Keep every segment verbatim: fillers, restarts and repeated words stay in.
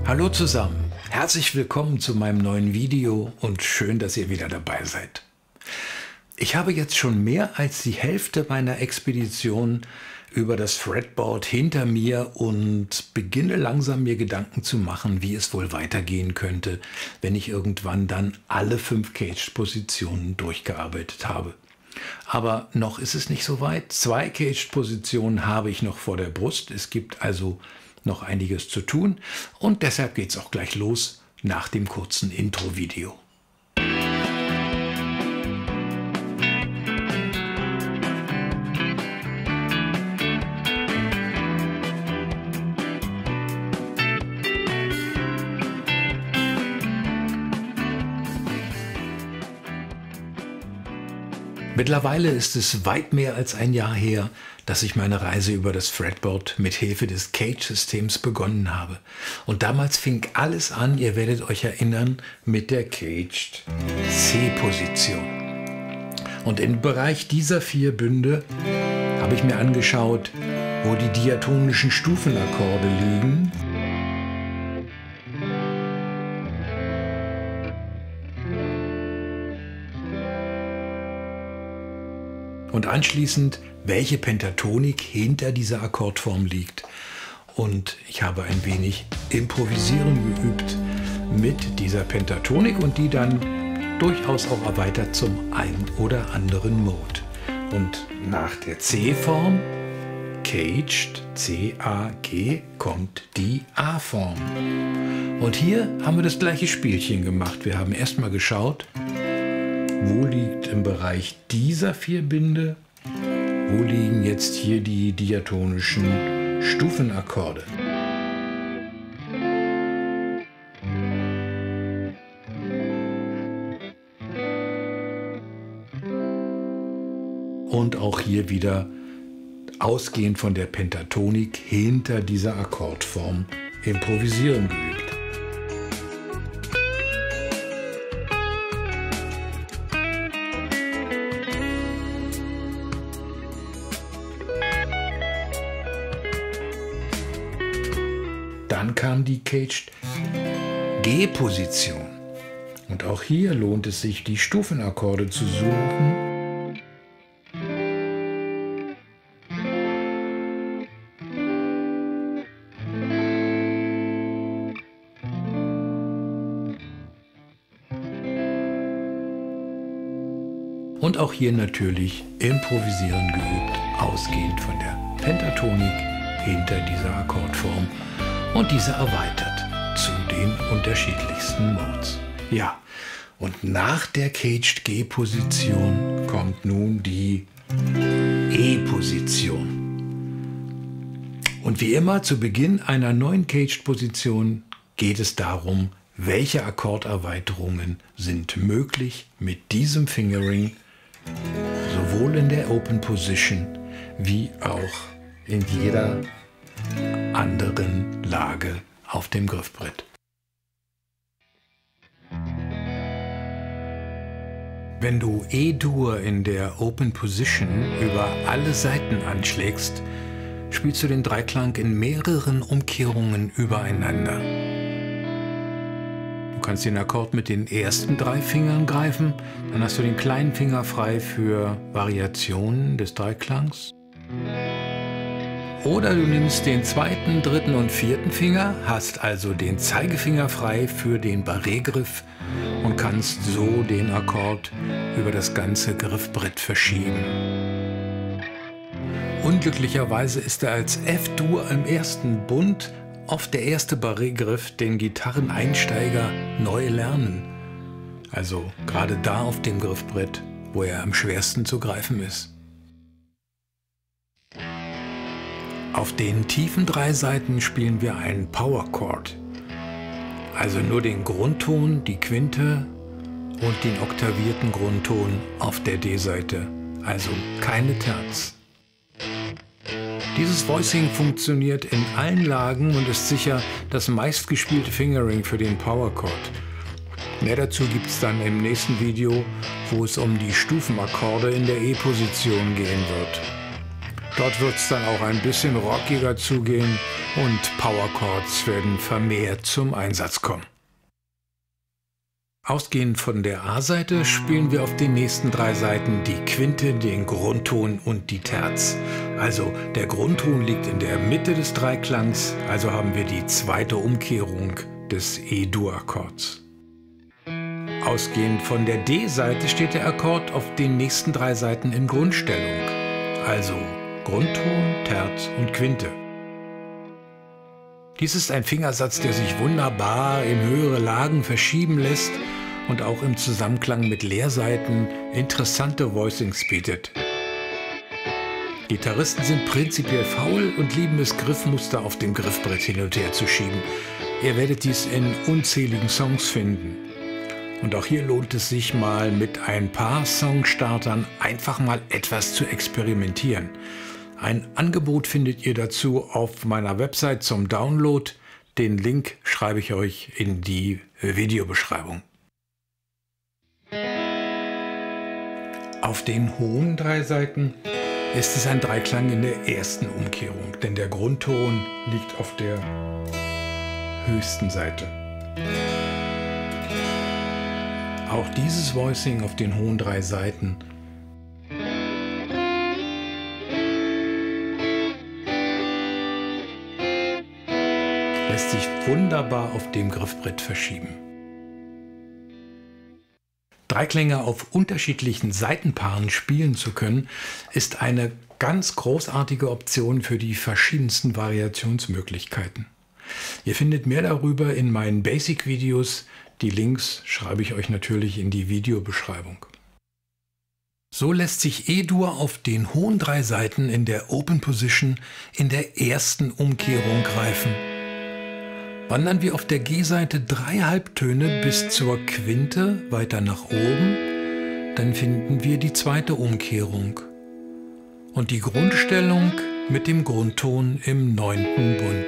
Hallo zusammen, herzlich willkommen zu meinem neuen Video und schön, dass ihr wieder dabei seid. Ich habe jetzt schon mehr als die Hälfte meiner Expedition über das Fretboard hinter mir und beginne langsam mir Gedanken zu machen, wie es wohl weitergehen könnte, wenn ich irgendwann dann alle fünf Caged-Positionen durchgearbeitet habe. Aber noch ist es nicht so weit. Zwei Caged-Positionen habe ich noch vor der Brust. Es gibt also noch einiges zu tun und deshalb geht es auch gleich los nach dem kurzen Intro-Video. Mittlerweile ist es weit mehr als ein Jahr her, dass ich meine Reise über das Fretboard mit Hilfe des Cage-Systems begonnen habe. Und damals fing alles an, ihr werdet euch erinnern, mit der Caged C-Position. Und im Bereich dieser vier Bünde habe ich mir angeschaut, wo die diatonischen Stufenakkorde liegen. Und anschließend, welche Pentatonik hinter dieser Akkordform liegt. Und ich habe ein wenig Improvisieren geübt mit dieser Pentatonik und die dann durchaus auch erweitert zum einen oder anderen Mode. Und nach der C-Form, Caged, C A G, kommt die A-Form. Und hier haben wir das gleiche Spielchen gemacht. Wir haben erstmal geschaut, wo liegt im Bereich dieser vier Binde, wo liegen jetzt hier die diatonischen Stufenakkorde. Und auch hier wieder ausgehend von der Pentatonik hinter dieser Akkordform improvisieren geübt. Dann kam die Caged G-Position. Und auch hier lohnt es sich, die Stufenakkorde zu suchen. Und auch hier natürlich improvisieren geübt, ausgehend von der Pentatonik hinter dieser Akkordform. Und diese erweitert zu den unterschiedlichsten Modes. Ja, und nach der Caged G-Position kommt nun die E-Position. Und wie immer zu Beginn einer neuen Caged-Position geht es darum, welche Akkorderweiterungen sind möglich mit diesem Fingering, sowohl in der Open Position wie auch in jeder anderen Lage auf dem Griffbrett. Wenn du E-Dur in der Open Position über alle Saiten anschlägst, spielst du den Dreiklang in mehreren Umkehrungen übereinander. Du kannst den Akkord mit den ersten drei Fingern greifen, dann hast du den kleinen Finger frei für Variationen des Dreiklangs. Oder du nimmst den zweiten, dritten und vierten Finger, hast also den Zeigefinger frei für den Barré-Griff und kannst so den Akkord über das ganze Griffbrett verschieben. Unglücklicherweise ist er als F-Dur im ersten Bund oft der erste Barré-Griff, den Gitarreneinsteiger neu lernen. Also gerade da auf dem Griffbrett, wo er am schwersten zu greifen ist. Auf den tiefen drei Saiten spielen wir einen Power Chord, also nur den Grundton, die Quinte und den oktavierten Grundton auf der D-Seite, also keine Terz. Dieses Voicing funktioniert in allen Lagen und ist sicher das meistgespielte Fingering für den Power Chord. Mehr dazu gibt es dann im nächsten Video, wo es um die Stufenakkorde in der E-Position gehen wird. Dort wird es dann auch ein bisschen rockiger zugehen und Power Chords werden vermehrt zum Einsatz kommen. Ausgehend von der A-Seite spielen wir auf den nächsten drei Seiten die Quinte, den Grundton und die Terz. Also der Grundton liegt in der Mitte des Dreiklangs, also haben wir die zweite Umkehrung des E-Dur-Akkords. Ausgehend von der D-Seite steht der Akkord auf den nächsten drei Seiten in Grundstellung, also Grundton, Terz und Quinte. Dies ist ein Fingersatz, der sich wunderbar in höhere Lagen verschieben lässt und auch im Zusammenklang mit Leerseiten interessante Voicings bietet. Gitarristen sind prinzipiell faul und lieben es, Griffmuster auf dem Griffbrett hin und her zu schieben. Ihr werdet dies in unzähligen Songs finden. Und auch hier lohnt es sich mal mit ein paar Songstartern einfach mal etwas zu experimentieren. Ein Angebot findet ihr dazu auf meiner Website zum Download. Den Link schreibe ich euch in die Videobeschreibung. Auf den hohen drei Seiten ist es ein Dreiklang in der ersten Umkehrung, denn der Grundton liegt auf der höchsten Seite. Auch dieses Voicing auf den hohen drei Seiten lässt sich wunderbar auf dem Griffbrett verschieben. Dreiklänge auf unterschiedlichen Seitenpaaren spielen zu können, ist eine ganz großartige Option für die verschiedensten Variationsmöglichkeiten. Ihr findet mehr darüber in meinen Basic-Videos. Die Links schreibe ich euch natürlich in die Videobeschreibung. So lässt sich E-Dur auf den hohen drei Seiten in der Open Position in der ersten Umkehrung greifen. Wandern wir auf der G-Seite drei Halbtöne bis zur Quinte weiter nach oben, dann finden wir die zweite Umkehrung und die Grundstellung mit dem Grundton im neunten Bund.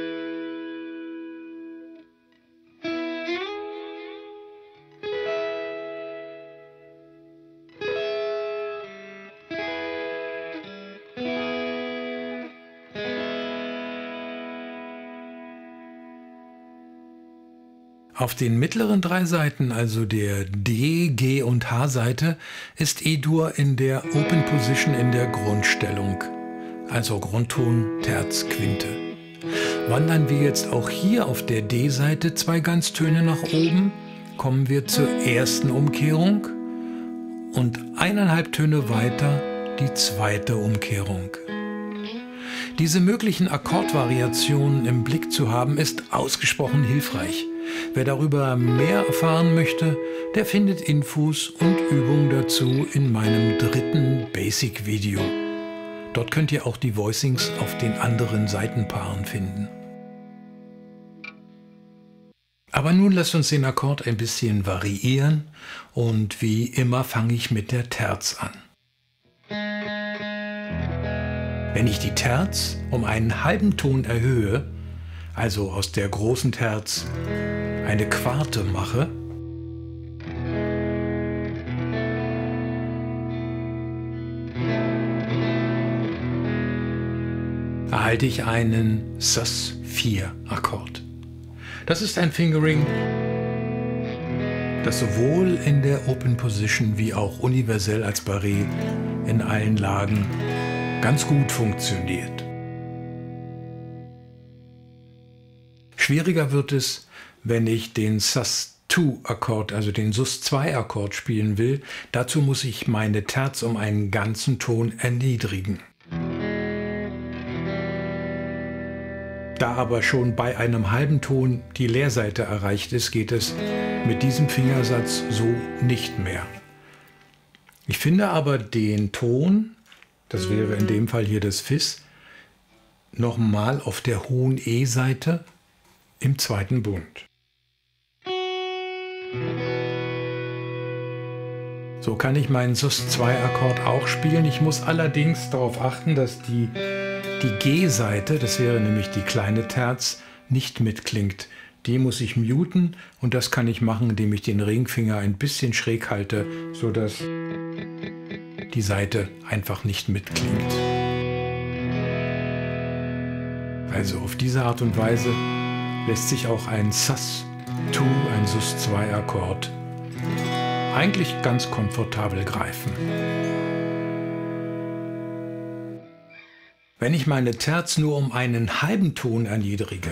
Auf den mittleren drei Seiten, also der D-, G- und H-Seite, ist E-Dur in der Open Position in der Grundstellung, also Grundton, Terz, Quinte. Wandern wir jetzt auch hier auf der D-Seite zwei Ganztöne nach oben, kommen wir zur ersten Umkehrung und eineinhalb Töne weiter die zweite Umkehrung. Diese möglichen Akkordvariationen im Blick zu haben, ist ausgesprochen hilfreich. Wer darüber mehr erfahren möchte, der findet Infos und Übungen dazu in meinem dritten Basic-Video. Dort könnt ihr auch die Voicings auf den anderen Seitenpaaren finden. Aber nun lasst uns den Akkord ein bisschen variieren und wie immer fange ich mit der Terz an. Wenn ich die Terz um einen halben Ton erhöhe, also aus der großen Terz eine Quarte mache, erhalte ich einen Sus vier Akkord. Das ist ein Fingering, das sowohl in der Open Position wie auch universell als Barré in allen Lagen ganz gut funktioniert. Schwieriger wird es, wenn ich den Sus zwei Akkord, also den Sus zwei Akkord spielen will. Dazu muss ich meine Terz um einen ganzen Ton erniedrigen. Da aber schon bei einem halben Ton die Leerseite erreicht ist, geht es mit diesem Fingersatz so nicht mehr. Ich finde aber den Ton, das wäre in dem Fall hier das Fis, nochmal auf der hohen E-Seite im zweiten Bund. So kann ich meinen Sus zwei Akkord auch spielen. Ich muss allerdings darauf achten, dass die, die G-Seite, das wäre nämlich die kleine Terz, nicht mitklingt. Die muss ich muten und das kann ich machen, indem ich den Ringfinger ein bisschen schräg halte, sodass die Seite einfach nicht mitklingt. Also auf diese Art und Weise lässt sich auch ein sus zwei, ein sus zwei Akkord eigentlich ganz komfortabel greifen. Wenn ich meine Terz nur um einen halben Ton erniedrige,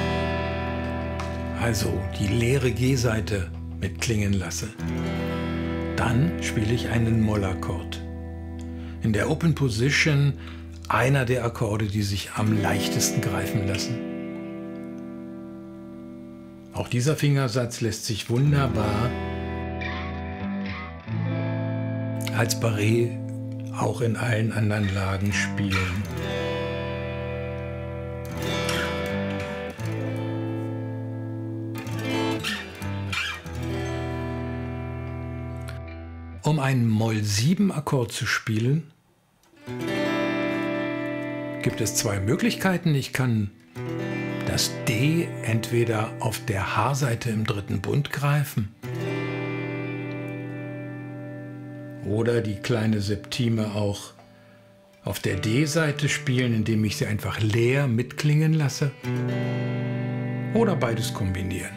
also die leere G-Saite mitklingen lasse, dann spiele ich einen Mollakkord. In der Open Position einer der Akkorde, die sich am leichtesten greifen lassen. Auch dieser Fingersatz lässt sich wunderbar als Barré auch in allen anderen Lagen spielen. Um einen Moll sieben Akkord zu spielen, gibt es zwei Möglichkeiten. Ich kann das D entweder auf der H-Saite im dritten Bund greifen oder die kleine Septime auch auf der D-Saite spielen, indem ich sie einfach leer mitklingen lasse, oder beides kombinieren.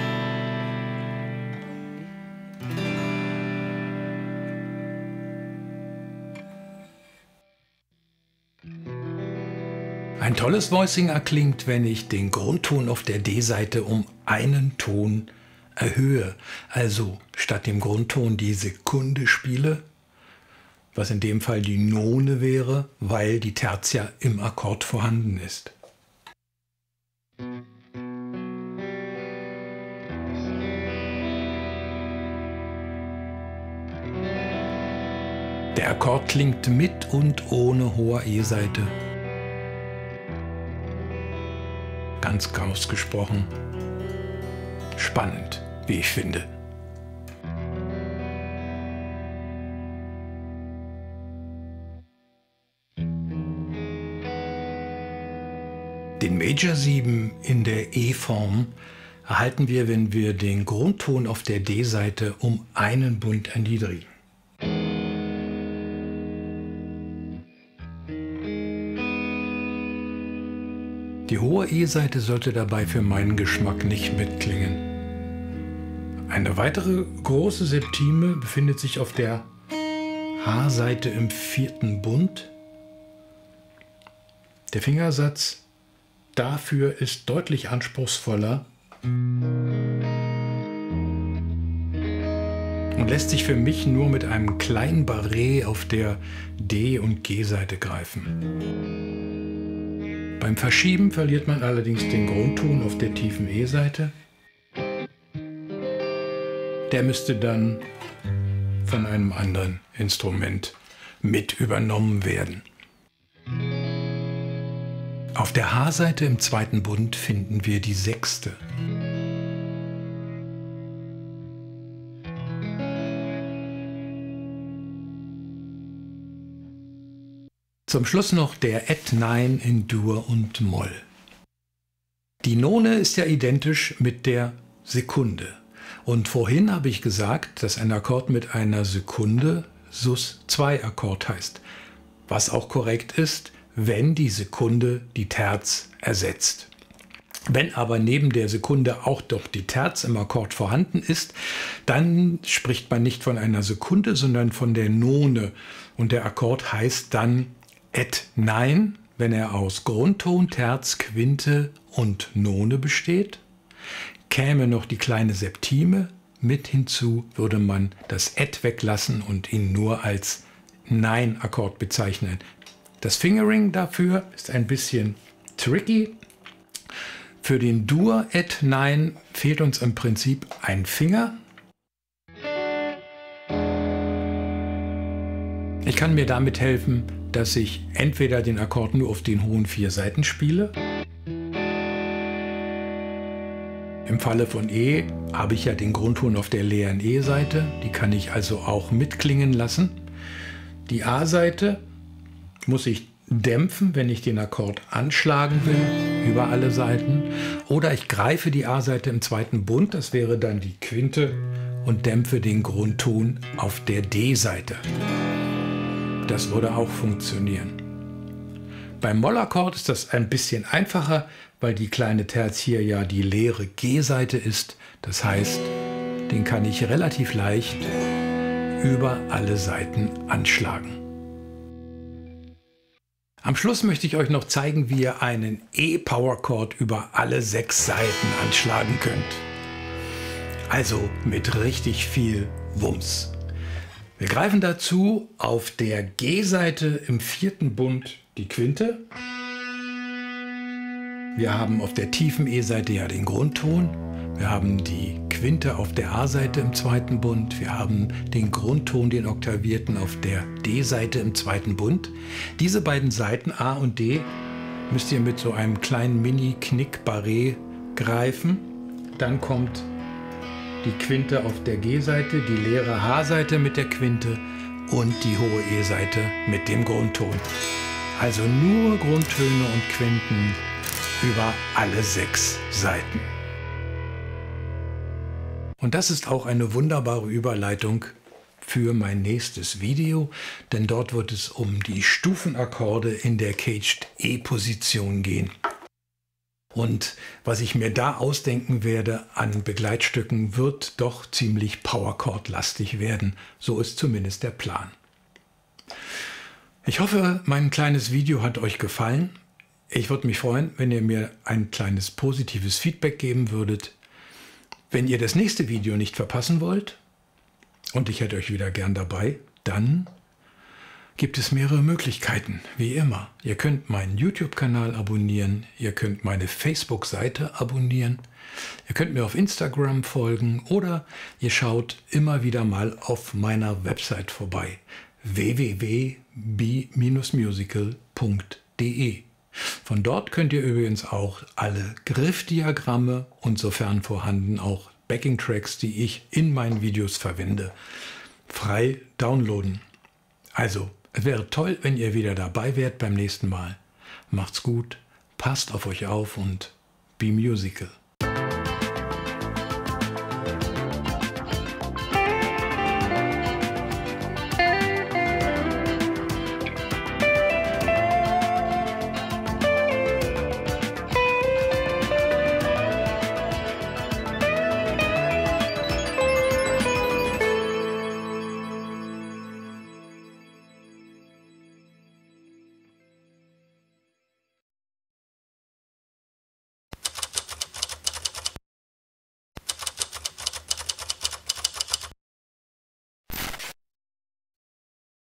Ein tolles Voicing erklingt, wenn ich den Grundton auf der D-Saite um einen Ton erhöhe, also statt dem Grundton die Sekunde spiele, was in dem Fall die None wäre, weil die Terz ja im Akkord vorhanden ist. Der Akkord klingt mit und ohne hoher E-Saite. Ganz ausgesprochen spannend, wie ich finde. Den Major sieben in der E-Form erhalten wir, wenn wir den Grundton auf der D-Saite um einen Bund erniedrigen. Die hohe E-Saite sollte dabei für meinen Geschmack nicht mitklingen. Eine weitere große Septime befindet sich auf der H-Saite im vierten Bund. Der Fingersatz dafür ist deutlich anspruchsvoller und lässt sich für mich nur mit einem kleinen Barré auf der D- und G-Saite greifen. Beim Verschieben verliert man allerdings den Grundton auf der tiefen E-Saite. Der müsste dann von einem anderen Instrument mit übernommen werden. Auf der H-Saite im zweiten Bund finden wir die Sechste. Zum Schluss noch der Add neun in Dur und Moll. Die None ist ja identisch mit der Sekunde. Und vorhin habe ich gesagt, dass ein Akkord mit einer Sekunde sus zwei Akkord heißt. Was auch korrekt ist, wenn die Sekunde die Terz ersetzt. Wenn aber neben der Sekunde auch doch die Terz im Akkord vorhanden ist, dann spricht man nicht von einer Sekunde, sondern von der None. Und der Akkord heißt dann Add neun, wenn er aus Grundton, Terz, Quinte und None besteht. Käme noch die kleine Septime mit hinzu, würde man das Add weglassen und ihn nur als neun Akkord bezeichnen. Das Fingering dafür ist ein bisschen tricky. Für den Dur Add neun fehlt uns im Prinzip ein Finger. Ich kann mir damit helfen, dass ich entweder den Akkord nur auf den hohen vier Saiten spiele. Im Falle von E habe ich ja den Grundton auf der leeren E-Saite, die kann ich also auch mitklingen lassen. Die A-Saite muss ich dämpfen, wenn ich den Akkord anschlagen will, über alle Saiten. Oder ich greife die A-Saite im zweiten Bund, das wäre dann die Quinte, und dämpfe den Grundton auf der D-Saite. Das würde auch funktionieren. Beim Mollakkord ist das ein bisschen einfacher, weil die kleine Terz hier ja die leere G-Seite ist. Das heißt, den kann ich relativ leicht über alle Saiten anschlagen. Am Schluss möchte ich euch noch zeigen, wie ihr einen E-Power-Chord über alle sechs Saiten anschlagen könnt. Also mit richtig viel Wumms. Wir greifen dazu auf der G-Seite im vierten Bund die Quinte. Wir haben auf der tiefen E-Seite ja den Grundton. Wir haben die Quinte auf der A-Seite im zweiten Bund. Wir haben den Grundton, den oktavierten, auf der D-Seite im zweiten Bund. Diese beiden Saiten A und D müsst ihr mit so einem kleinen Mini-Knick-Barré greifen. Dann kommt die Quinte auf der G-Seite, die leere H-Seite mit der Quinte und die hohe E-Seite mit dem Grundton. Also nur Grundtöne und Quinten über alle sechs Saiten. Und das ist auch eine wunderbare Überleitung für mein nächstes Video, denn dort wird es um die Stufenakkorde in der Caged E-Position gehen. Und was ich mir da ausdenken werde an Begleitstücken, wird doch ziemlich Powerchord-lastig werden. So ist zumindest der Plan. Ich hoffe, mein kleines Video hat euch gefallen. Ich würde mich freuen, wenn ihr mir ein kleines positives Feedback geben würdet. Wenn ihr das nächste Video nicht verpassen wollt, und ich hätte euch wieder gern dabei, dann gibt es mehrere Möglichkeiten, wie immer. Ihr könnt meinen YouTube-Kanal abonnieren, ihr könnt meine Facebook-Seite abonnieren, ihr könnt mir auf Instagram folgen oder ihr schaut immer wieder mal auf meiner Website vorbei, w w w punkt b musical punkt de. Von dort könnt ihr übrigens auch alle Griffdiagramme und sofern vorhanden auch Backing-Tracks, die ich in meinen Videos verwende, frei downloaden. Also, es wäre toll, wenn ihr wieder dabei wärt beim nächsten Mal. Macht's gut, passt auf euch auf und be musical.